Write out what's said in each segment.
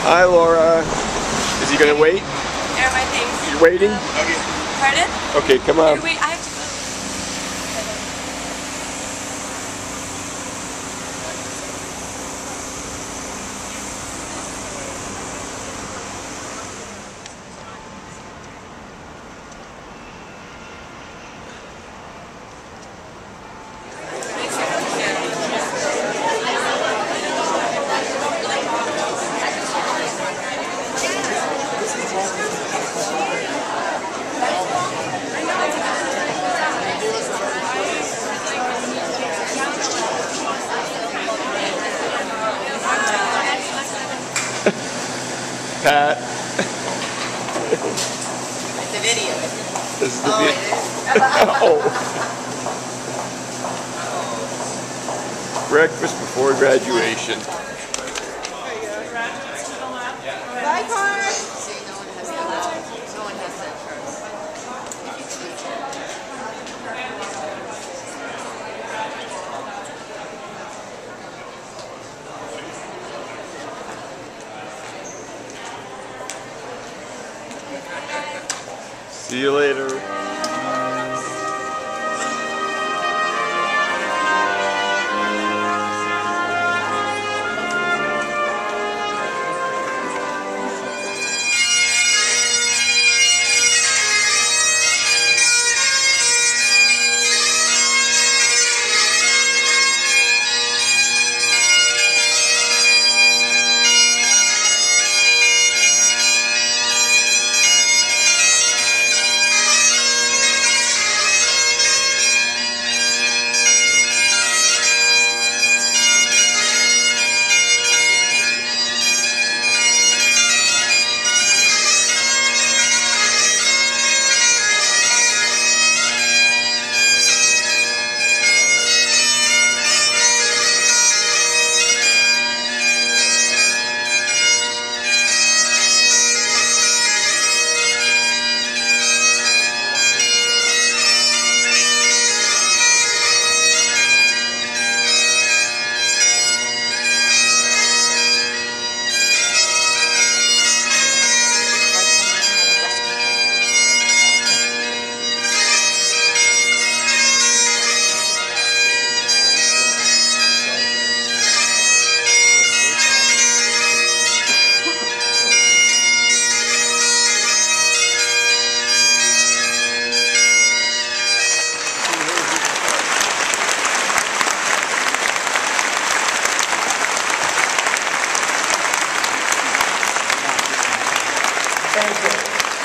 Hi, Laura. Is he gonna wait? There are my things. You're waiting? Okay. Pardon? Okay, come on. Wait, I have to go. Pat. It's a video. This is the Oh, video. it is? Oh. Breakfast before graduation. Bye, Connor. See, no one has that. No one has that first. See you later. Thank you.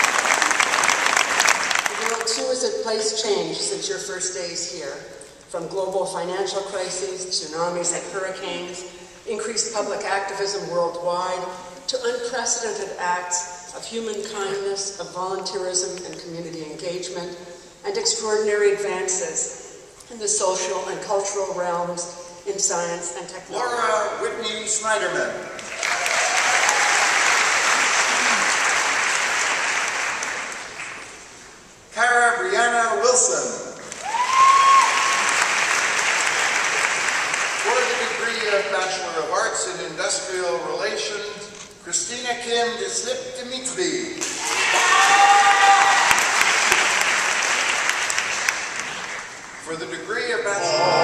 The world too has a place changed since your first days here. From global financial crises, tsunamis and hurricanes, increased public activism worldwide, to unprecedented acts of human kindness, of volunteerism and community engagement, and extraordinary advances in the social and cultural realms, in science and technology. Laura Whitney Snyderman. Cara Brianna Wilson. For the degree of Bachelor of Arts in Industrial Relations, Christina Kim Dimitri. For the degree of Bachelor